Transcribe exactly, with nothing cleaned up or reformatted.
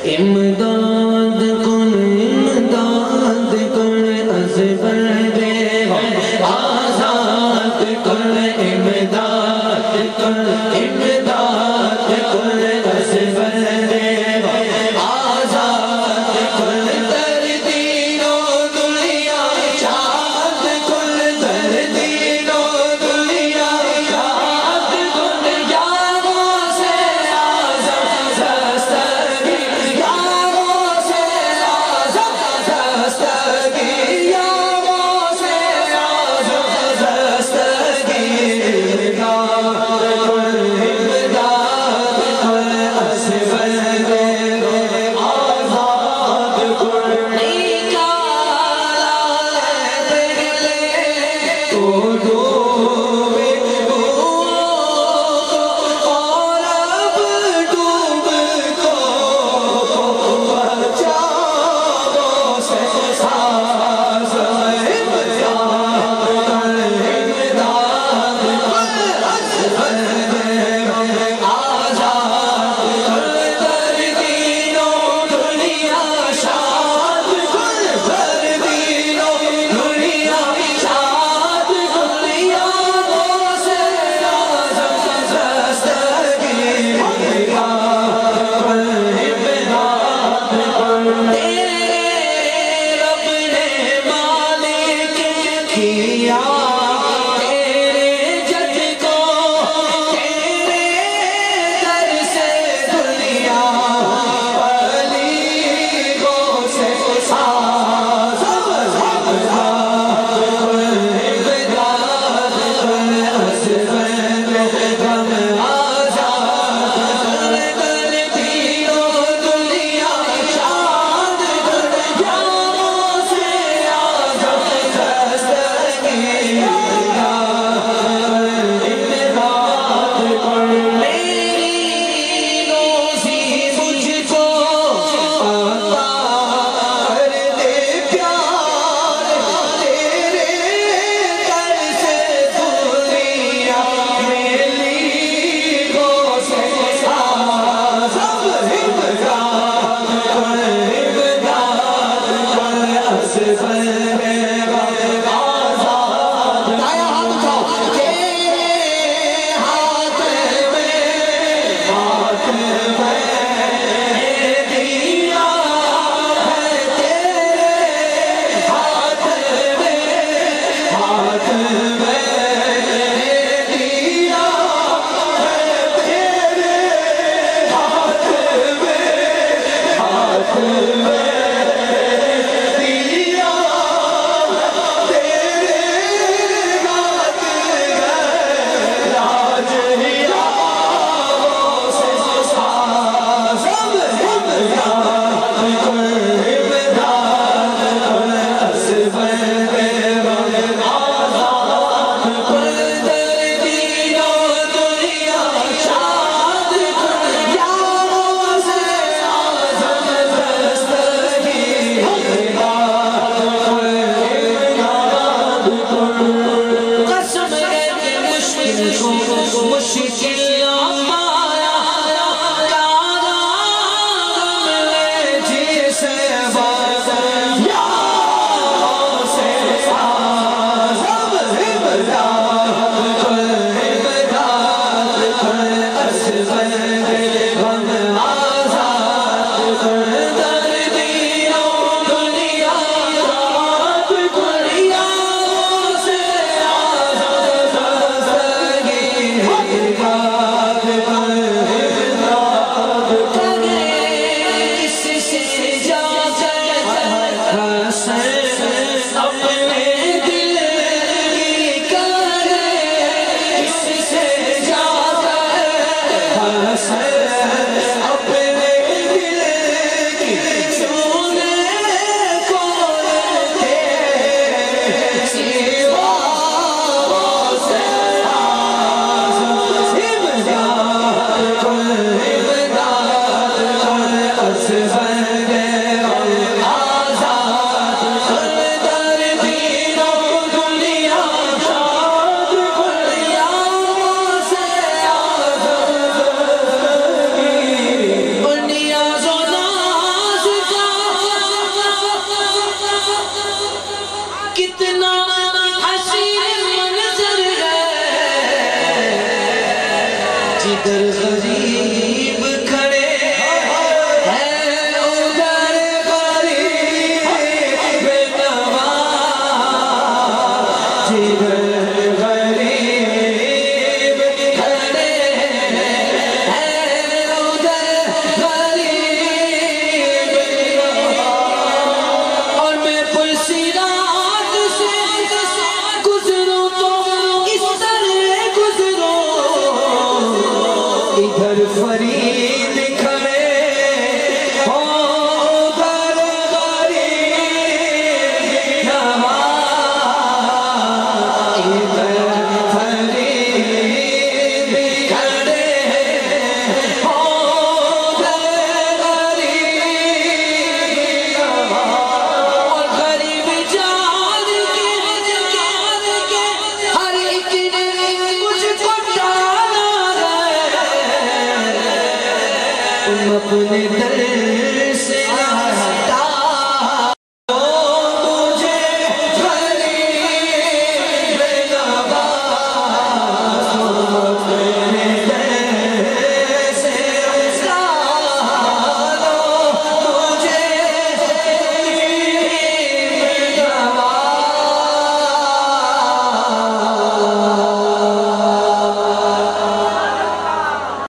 امداد کن امداد کن از بند آزاد کن امداد کن امداد کن از بند آزاد کن در دین و دنیا شاد کن در دین و دنیا شاد کن یا غوث اعظم دستگیر یا غوث اعظم دستگیر یا غوث اعظم دستگیر امداد کن امداد کن از بند آزاد کن تو ڈوبے اور اب ڈوب کو بچاؤ سے ساز امداد کن امداد کن از بند آزاد کن در دین و دنیا شاد کن در دین و دنیا شاد کن یا غوث اعظم دستگیر امداد کن امداد کن تیرے رب نے مالک کیا تیرے جج کو تیرے در سے دنیا علی غوث اعظم امداد کن امداد کن از بند غم آزاد کن در دین و دنیا شاد کن یا غوث اعظم دستگیر امداد کن میری روزی مجھ کو عطا کر دے پیار تیرے در سے دنیا میری غوث اعظم امداد کن امداد کن از بند آزاد دایا ہاتھ اٹھاؤ تیرے ہاتھ میں ہاتھ میں دیا ہے تیرے ہاتھ میں ہاتھ میں دیا ہے تیرے ہاتھ میں ہاتھ میں دیا تیرے ہاتھ راج یا غوث اعظم امداد کن امداد کن از بند آزاد کن در دین و دنیا شاد کن یا غوث اعظم دستگیر اپنے در